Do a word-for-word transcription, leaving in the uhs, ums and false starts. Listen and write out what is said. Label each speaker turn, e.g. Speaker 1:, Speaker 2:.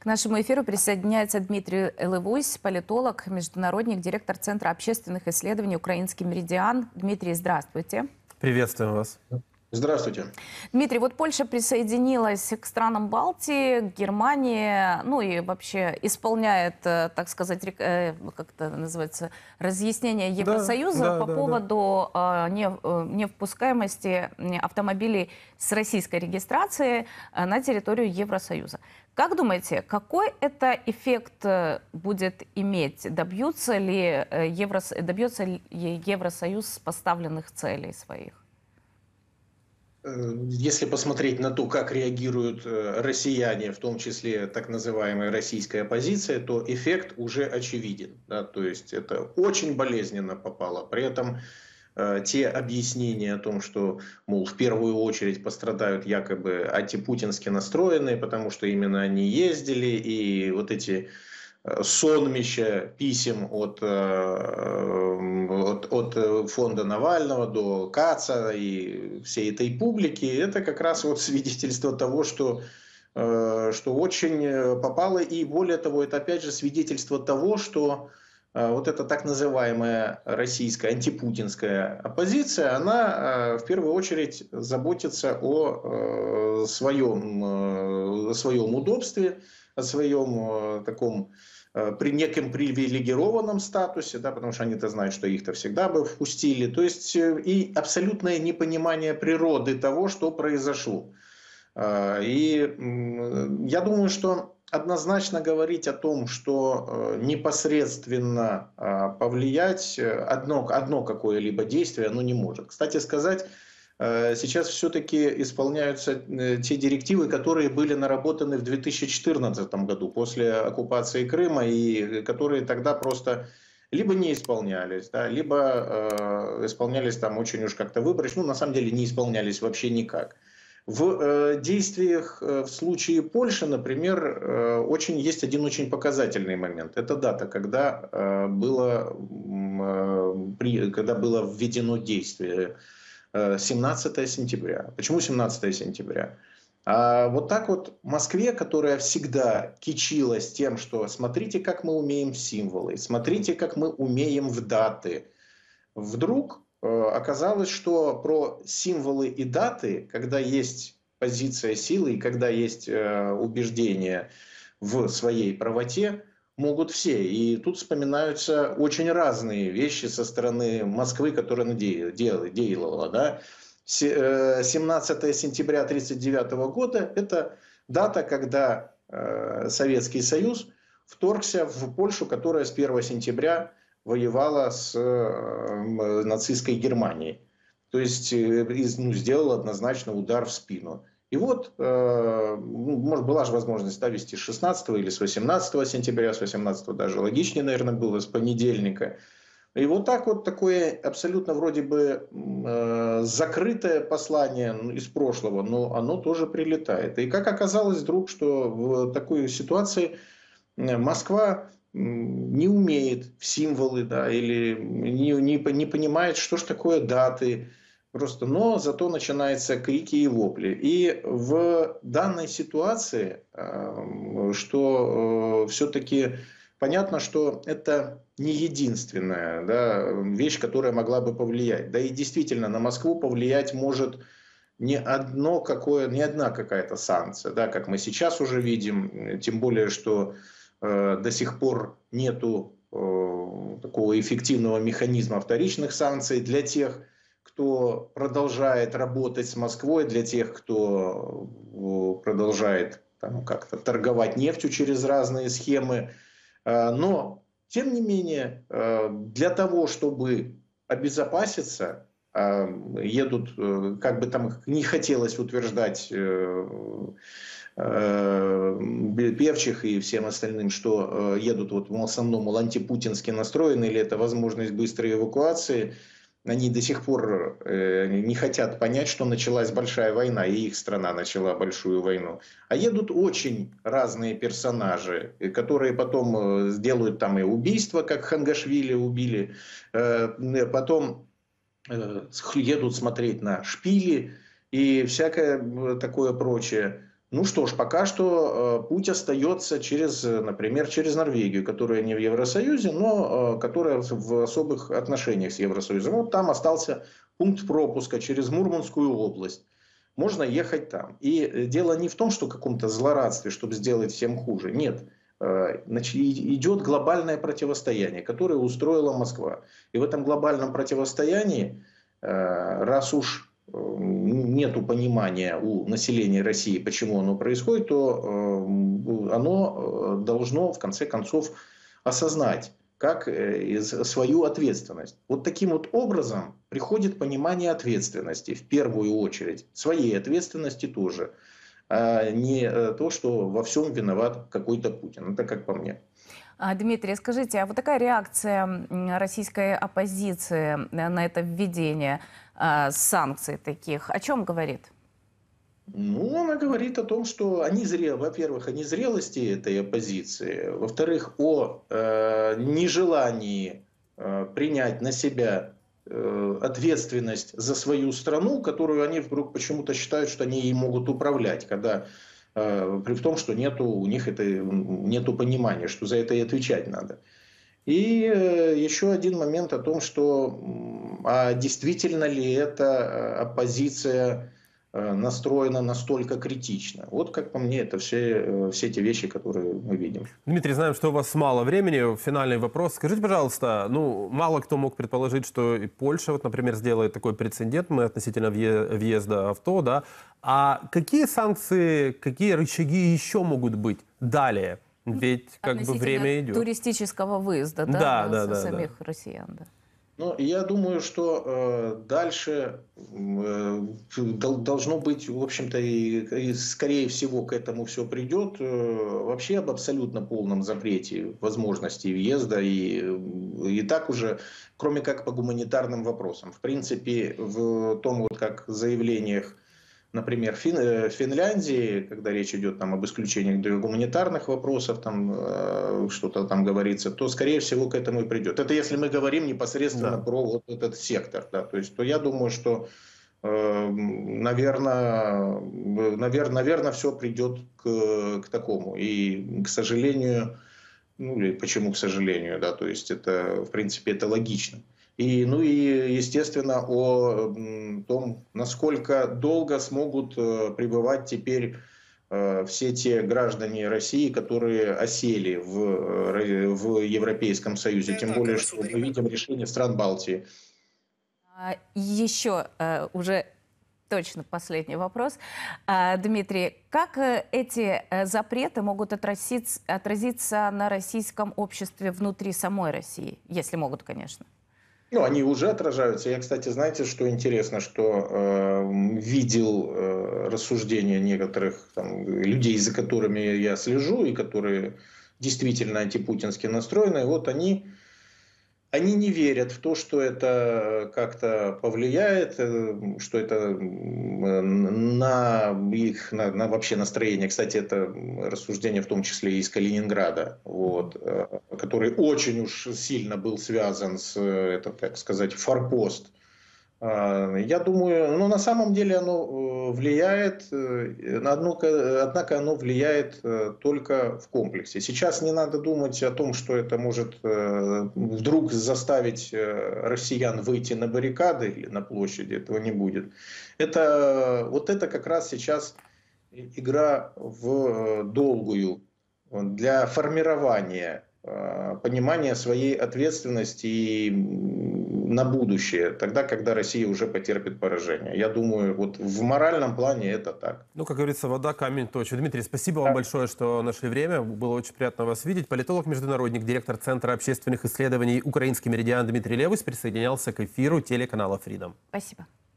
Speaker 1: К нашему эфиру присоединяется Дмитрий Левусь, политолог, международник, директор Центра общественных исследований «Украинский меридиан». Дмитрий, здравствуйте.
Speaker 2: Приветствуем вас.
Speaker 3: Здравствуйте.
Speaker 1: Дмитрий, вот Польша присоединилась к странам Балтии, к Германии, ну и вообще исполняет, так сказать, как это называется, разъяснение Евросоюза
Speaker 2: да,
Speaker 1: по
Speaker 2: да,
Speaker 1: поводу да. невпускаемости автомобилей с российской регистрацией на территорию Евросоюза. Как думаете, какой это эффект будет иметь? Добьются ли Еврос... Добьется ли Евросоюз поставленных целей своих?
Speaker 3: Если посмотреть на то, как реагируют россияне, в том числе так называемая российская оппозиция, то эффект уже очевиден. Да? То есть это очень болезненно попало. При этом э, те объяснения о том, что, мол, в первую очередь пострадают якобы антипутински настроенные, потому что именно они ездили, и вот эти сонмища писем от, от, от фонда Навального до Каца и всей этой публики, это как раз вот свидетельство того, что, что очень попало, и более того, это опять же свидетельство того, что вот эта так называемая российская антипутинская оппозиция, она в первую очередь заботится о своем, о своем удобстве, о своем таком при неком привилегированном статусе, да, потому что они-то знают, что их-то всегда бы впустили. То есть и абсолютное непонимание природы того, что произошло. И я думаю, что однозначно говорить о том, что непосредственно повлиять одно, одно какое-либо действие, оно не может. Кстати сказать, сейчас все-таки исполняются те директивы, которые были наработаны в две тысячи четырнадцатом году после оккупации Крыма, и которые тогда просто либо не исполнялись, да, либо э, исполнялись там очень уж как-то выборочно, ну на самом деле не исполнялись вообще никак. В э, действиях э, в случае Польши, например, э, очень, есть один очень показательный момент. Это дата, когда, э, было, э, при, когда было введено действие. семнадцатое сентября. Почему семнадцатое сентября? А вот так вот Москве, которая всегда кичилась тем, что смотрите, как мы умеем в символы, смотрите, как мы умеем в даты, вдруг э, оказалось, что про символы и даты, когда есть позиция силы и когда есть э, убеждение в своей правоте, могут все. И тут вспоминаются очень разные вещи со стороны Москвы, которая делала. Да? семнадцатое сентября тысяча девятьсот тридцать девятого года – это дата, когда Советский Союз вторгся в Польшу, которая с первого сентября воевала с нацистской Германией. То есть ну, сделала однозначно удар в спину. И вот, э, может, была же возможность да, вести с шестнадцатого или с восемнадцатого сентября, с восемнадцатого даже логичнее, наверное, было, с понедельника. И вот так вот такое абсолютно вроде бы э, закрытое послание из прошлого, но оно тоже прилетает. И как оказалось вдруг, что в такой ситуации Москва не умеет в символы, да, или не, не, не понимает, что ж такое даты, просто, но зато начинаются крики и вопли. И в данной ситуации, что все-таки понятно, что это не единственная да, вещь, которая могла бы повлиять. Да и действительно на Москву повлиять может не одно какое, не одна какая-то санкция, да, как мы сейчас уже видим, тем более, что э, до сих пор нету э, такого эффективного механизма вторичных санкций для тех, кто продолжает работать с Москвой, для тех, кто продолжает там, как-то торговать нефтью через разные схемы. Но, тем не менее, для того, чтобы обезопаситься, едут, как бы там не хотелось утверждать Певчих и всем остальным, что едут вот в основном антипутински настроены, или это возможность быстрой эвакуации, они до сих пор э, не хотят понять, что началась большая война, и их страна начала большую войну. А едут очень разные персонажи, которые потом сделают там и убийство, как Хангашвили убили, э, потом э, едут смотреть на шпили и всякое такое прочее. Ну что ж, пока что э, путь остается через, э, например, через Норвегию, которая не в Евросоюзе, но э, которая в в особых отношениях с Евросоюзом. Вот там остался пункт пропуска через Мурманскую область. Можно ехать там. И э, дело не в том, что каком-то злорадстве, чтобы сделать всем хуже. Нет. Э, Значит, и- идет глобальное противостояние, которое устроила Москва. И в этом глобальном противостоянии, э, раз уж э, нету понимания у населения России, почему оно происходит, то э, оно э, должно в конце концов осознать как э, из- свою ответственность. Вот таким вот образом приходит понимание ответственности в первую очередь, своей ответственности тоже, а не э, то, что во всем виноват какой-то Путин. Это как по мне.
Speaker 1: А, Дмитрий, скажите, а вот такая реакция м, российской оппозиции э, на это введение а, санкций таких, о чем говорит?
Speaker 3: Ну, она говорит о том, что они зрелы. Во-первых, о незрелости этой оппозиции. Во-вторых, о э, нежелании э, принять на себя э, ответственность за свою страну, которую они вдруг почему-то считают, что они ей могут управлять, когда э, при том, что нету, у них это, нету понимания, что за это и отвечать надо. И э, еще один момент о том, что м, а действительно ли эта э, оппозиция э, настроена настолько критично. Вот как по мне, это все, э, все те вещи, которые мы видим.
Speaker 2: Дмитрий, знаем, что у вас мало времени. Финальный вопрос. Скажите, пожалуйста, ну, мало кто мог предположить, что и Польша, вот, например, сделает такой прецедент мы относительно въе- въезда авто, да. А какие санкции, какие рычаги еще могут быть далее? Ведь как бы
Speaker 1: Относительно
Speaker 2: время идет.
Speaker 1: туристического выезда, да,
Speaker 2: Да,
Speaker 1: на-
Speaker 2: да,
Speaker 1: со
Speaker 2: да,
Speaker 1: самих россиян, да.
Speaker 3: Ну, я думаю, что э, дальше э, дол- должно быть, в общем-то, и, и скорее всего к этому все придет, э, вообще об абсолютно полном запрете возможности въезда и, и так уже, кроме как по гуманитарным вопросам. В принципе, в том, вот как заявлениях, например, Фин, э, Финляндии, когда речь идет там, об исключениях для гуманитарных вопросов, там э, что-то там говорится, то, скорее всего, к этому и придет. Это если мы говорим непосредственно
Speaker 2: Да.
Speaker 3: про вот этот сектор. Да, то есть, то я думаю, что, э, наверное, навер, наверное, все придет к, к такому. И, к сожалению, ну или почему, к сожалению, да, то есть это, в принципе, это логично. И, ну и, естественно, о м, том, насколько долго смогут э, пребывать теперь э, все те граждане России, которые осели в, э, в Европейском Союзе. Тем более, что мы видим решение стран Балтии.
Speaker 1: А, Еще э, уже точно последний вопрос. А, Дмитрий, как э, эти э, запреты могут отразиться, отразиться на российском обществе внутри самой России, если могут, конечно?
Speaker 3: Ну, они уже отражаются. Я, кстати, знаете, что интересно, что э, видел э, рассуждения некоторых там, людей, за которыми я слежу, и которые действительно антипутински настроены. Вот они, они не верят в то, что это как-то повлияет, э, что это м, на их, на, на вообще настроение. Кстати, это рассуждение в том числе и из Калининграда, вот, э, который очень уж сильно был связан с, э, это, так сказать, форпост. А, Я думаю, ну, на самом деле оно э, влияет, э, на одно ко- однако оно влияет э, только в комплексе. Сейчас не надо думать о том, что это может э, вдруг заставить э, россиян выйти на баррикады или на площади, этого не будет. Это, вот это как раз сейчас игра в э, долгую для формирования э, понимания своей ответственности и, м, на будущее, тогда, когда Россия уже потерпит поражение. Я думаю, вот в моральном плане это так.
Speaker 2: Ну, как говорится, вода камень точит. Дмитрий, спасибо вам большое, что нашли время. Было очень приятно вас видеть. Политолог-международник, директор Центра общественных исследований «Украинский меридиан» Дмитрий Левус присоединялся к эфиру телеканала Freedom.
Speaker 1: Спасибо.